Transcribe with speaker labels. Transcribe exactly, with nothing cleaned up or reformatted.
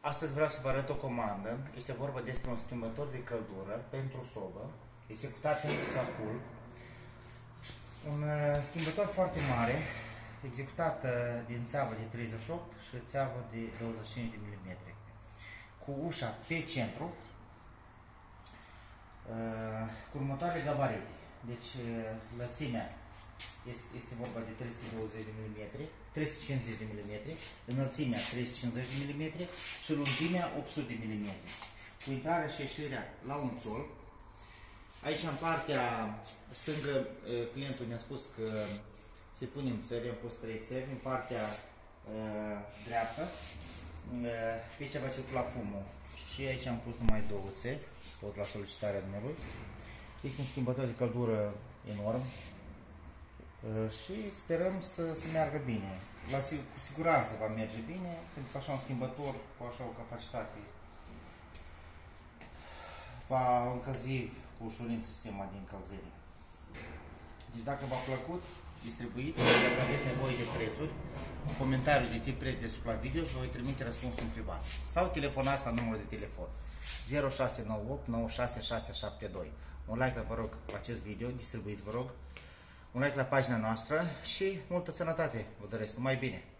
Speaker 1: Astăzi vreau să vă arăt o comandă. Este vorba despre un schimbător de căldură pentru sobă, executat pentru Cahul. Un uh, schimbător foarte mare, executat uh, din țeavă de treizeci și opt și țeavă de douăzeci și cinci de milimetri. Cu ușa pe centru, uh, cu următoarele gabarite. Deci uh, lățimea este, este vorba de trei sute douăzeci de milimetri, trei sute cincizeci de milimetri, înălțimea trei sute cincizeci de milimetri și lungimea opt sute de milimetri. Cu intrarea și ieșirea la un țol. Aici în partea stângă clientul ne-a spus că se punem țevi, am pus trei țevi, în partea uh, dreaptă pe aici va circula fumul și aici am pus numai două țevi, tot la solicitarea dumnealui. Este un schimbător de căldură enorm și sperăm să, să meargă bine. La, cu siguranță va merge bine, pentru că așa un schimbător cu așa o capacitate va încălzi cu ușurință sistema de încălzire. Deci dacă v-a plăcut, distribuiți, dacă aveți nevoie de prețuri, un comentariu de tip preț deasupra video și vă voi trimite răspunsul în privat. Sau telefonați la numărul de telefon zero șase nouă opt nouă șase șase șapte doi. Un like, vă rog, la acest video, distribuiți, vă rog. Un like la pagina noastră și multă sănătate vă doresc, numai bine!